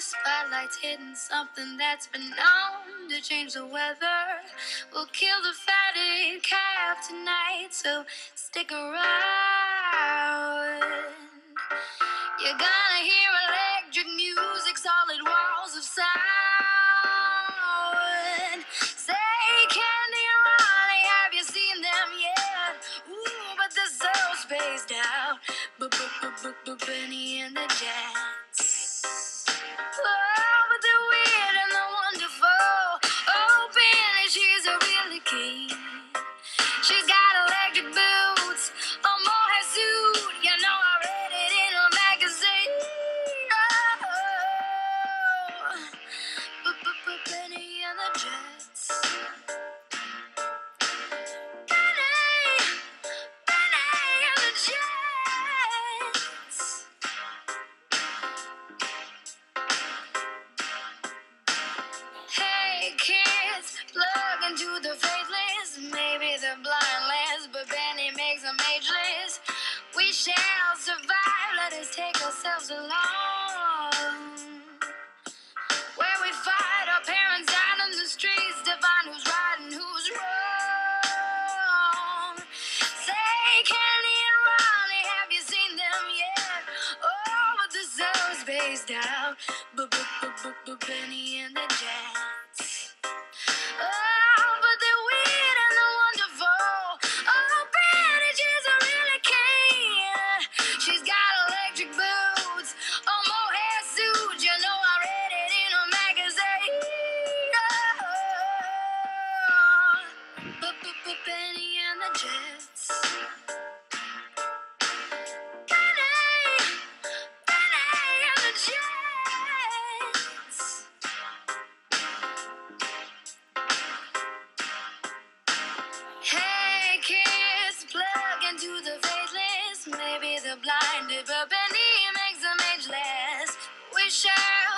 Spotlight's hitting something that's been known to change the weather. We'll kill the fatted calf tonight, so stick around. You're gonna hear electric music, solid walls of sound. Say, Candy and Ronnie, have you seen them yet? Ooh, but they're so spaced out. Benny and the Jets. Oh, but they're weird and they're wonderful. Oh, Benny, she's a really key. She's got electric boots, a mohair suit. You know I read it in a magazine. Oh, Benny and the Jets. Benny and the Jets. Hey kids, plug into the faithless. Maybe they're blindless, but Benny makes them ageless. We shall survive, let us take ourselves along. Where we fight our parents out in the streets to find who's right and who's wrong. Say, Kenny and Ronnie, have you seen them yet? Oh, but the sun's spaced out. Benny and the Jets. Oh, but they're weird and they're wonderful. Oh, Benny, she's a really keen. She's got electric boots, a mohair suit. You know I read it in a magazine. Oh, Benny and the Jets. Benny and the Jets. Hey kids, plug into the faithless. Maybe they're blinded, but Benny makes them ageless. We shall